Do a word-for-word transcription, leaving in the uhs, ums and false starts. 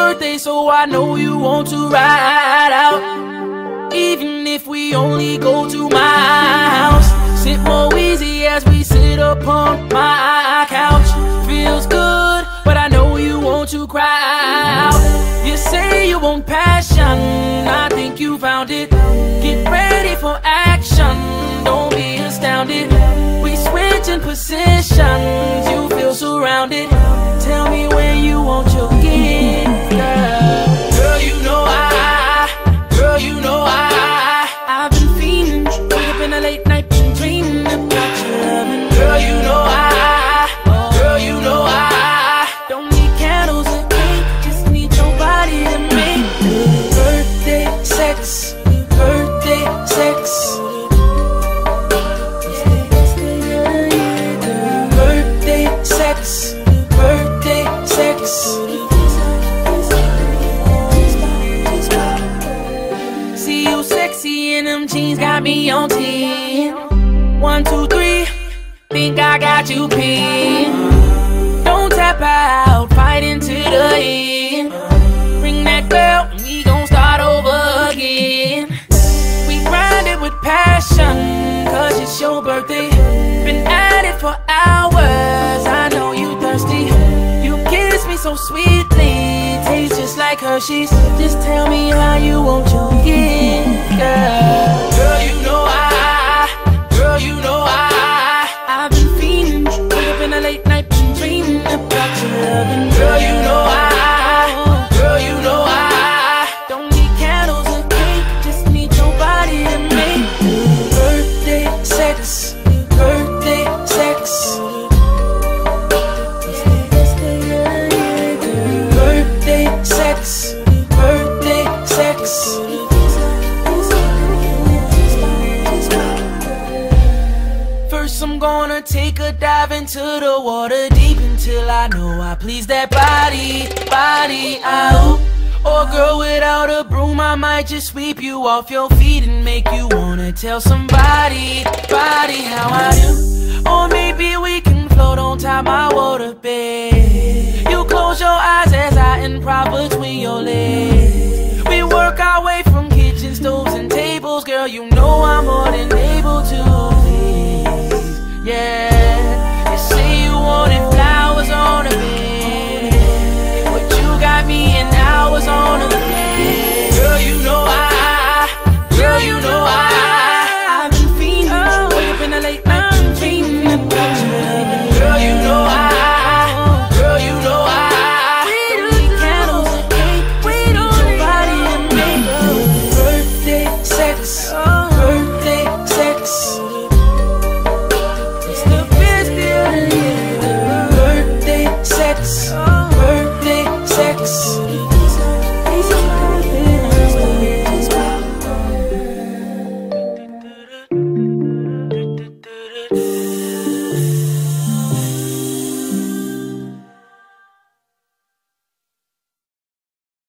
birthday, so I know you want to ride out. Even if we only go to my house, sit mo-eezy as we sit upon my couch. Feels good, but I know you want to cry out. You say you want passion, I think you found it. Get ready for action, don't be astounded. We switching positions, you feel surrounded. Tell me where you want your gift, girl. Girl, you know I, girl, you know I, I've been fiending, wake up in the late night, been dreaming about your loving. Girl, you know I, girl, you know I, don't need candles or cake, just need your body to make birthday sex, birthday sex. Birthday sex, birthday sex. See you sexy in them jeans, got me on ten. One, two, three, think I got you pinned. Don't tap out, fight into the end. Ring that bell, and we gon' start over again. We grind it with passion, cause it's your birthday. Been at it for hours, I know you thirsty. You kiss me so sweetly, tastes just like Hershey's. Just tell me how you want your gift, girl. Girl, you know I, girl, you know I, I've been fiending, wake up in the late night, been dreaming about your loving. Girl, you know I, girl, you know I, don't need candles or cake, just need your body to make birthday sex, birthday sex. Birthday sex, birthday sex. First I'm gonna take a dive into the water deep until I know I please that body, body out. Or girl, without a broom I might just sweep you off your feet and make you wanna tell somebody, body how I do. Or maybe we can float on top my waterbed. You close your eyes as I improv between your legs. We work our way from kitchen stoves and tables, girl, you know I'm a